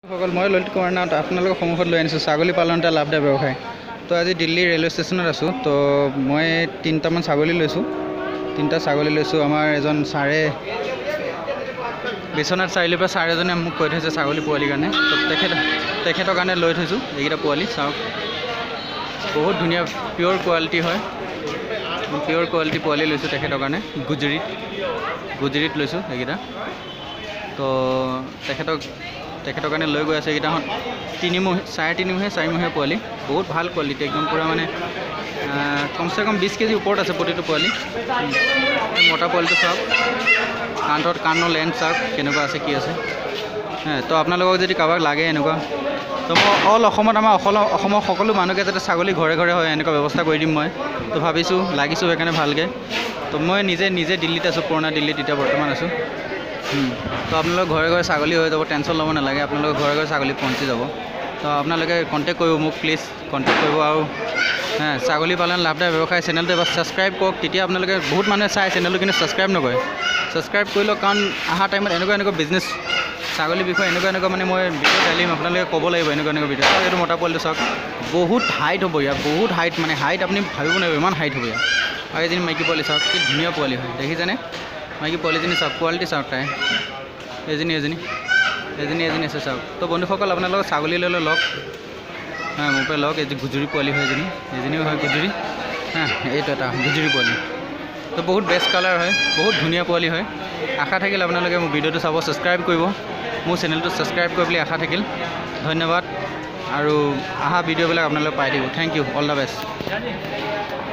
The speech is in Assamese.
সকল মই ললিত কুমাৰ নাথ আপোনালোকৰ সন্মুখত লৈ আনিছোঁ ছাগলী পালন এটা লাভদায়ক ব্যৱসায়। তো আজি দিল্লী ৰেলৱে ষ্টেচনত আছোঁ। তো মই তিনিটামান ছাগলী লৈছোঁ। তিনিটা ছাগলী লৈছোঁ। আমাৰ এজন ছাৰে বিশ্বনাথ চাৰিআলিৰ পৰা ছাৰ এজনে মোক কৈ থৈছে ছাগলী পোৱালিৰ কাৰণে। তো তেখেতৰ কাৰণে লৈ থৈছোঁ এইকেইটা পোৱালি। চাওক বহুত ধুনীয়া পিয়'ৰ কোৱালিটি হয়। পিয়'ৰ কোৱালিটি পোৱালি লৈছোঁ তেখেতৰ কাৰণে। গুজৰিত লৈছোঁ এইকেইটা। তো তেখেতৰ কাৰণে লৈ গৈ আছে এইকেইটা চাৰে তিনিমহীয়া 4মহীয়া পোৱালি। বহুত ভাল কোৱালিটি একদম পূৰা মানে কমচে কম 20 কেজি ওপৰত আছে প্ৰতিটো পোৱালি। মতা পোৱালিটো চাওক, কাণৰ লেন্থ চাওক কেনেকুৱা আছে কি আছে। তো আপোনালোকক যদি কাৰোবাক লাগে এনেকুৱা, তো মই অসমত আমাৰ অসমৰ সকলো মানুহকে যাতে ছাগলী ঘৰে ঘৰে হয় এনেকুৱা ব্যৱস্থা কৰি দিম মই। তো ভাবিছোঁ লাগিছোঁ সেইকাৰণে ভালকৈ। তো মই নিজে দিল্লীত আছোঁ, পুৰণা দিল্লীত এতিয়া বৰ্তমান আছোঁ। তো আপোনালোকৰ ঘৰে ঘৰে ছাগলী হৈ যাব, টেনশ্যন ল'ব নালাগে। আপোনালোকৰ ঘৰে ঘৰে ছাগলী পਹੁঁচি যাব। তো আপোনালোকে কণ্টেক্ট কৰিব মোক, প্লিজ কণ্টেক্ট কৰিব। আৰু ছাগলী পালন লাভদায়ক ব্যৱসায় চেনেলটো এবাৰ ছাবস্ক্ৰাইব কৰক। তেতিয়া আপোনালোকে বহুত মানুহে চাই চেনেলটো কিন্তু ছাবস্ক্ৰাইব নকৰে। ছাবস্ক্ৰাইব কৰি লওক, কাৰণ অহা টাইমত এনেকুৱা বিজনেছ ছাগলীৰ বিষয়ে এনেকুৱা মানে মই ভিডিঅ' ঢালিম। আপোনালোকে ক'ব লাগিব এনেকুৱা ভিডিঅ'। চাওক এইটো মতা পোৱালিটো চাওক, বহুত হাইট হ'ব ইয়াৰ, বহুত হাইট মানে হাইট আপুনি ভাবিব নোৱাৰিব ইমান হাইট হ'ব ইয়াৰ। আৰু এজনী মাইকী পোৱালি চাওক কি ধুনীয়া পোৱালি হয়, দেখিছেনে? মাইকী পোৱালিজনী চাওক, কোৱালিটি চাওক তাই। এজনী আছে চাওক। তো বন্ধুসকল আপোনালোকৰ ছাগলী লৈ লওক, মোৰ পৰা লওক। এই যে গুজৰি পোৱালি হয় এজনীও হয় গুজৰি। এইটো এটা গুজৰি পোৱালি। তো বহুত বেষ্ট কালাৰ হয়, বহুত ধুনীয়া পোৱালি হয়। আশা থাকিল আপোনালোকে মোৰ ভিডিঅ'টো চাব, ছাবস্ক্ৰাইব কৰিব, মোৰ চেনেলটো ছাবস্ক্ৰাইব কৰিব বুলি আশা থাকিল। ধন্যবাদ। আৰু অহা ভিডিঅ'বিলাক আপোনালোকে পাই থাকিব। Thank you, all the best.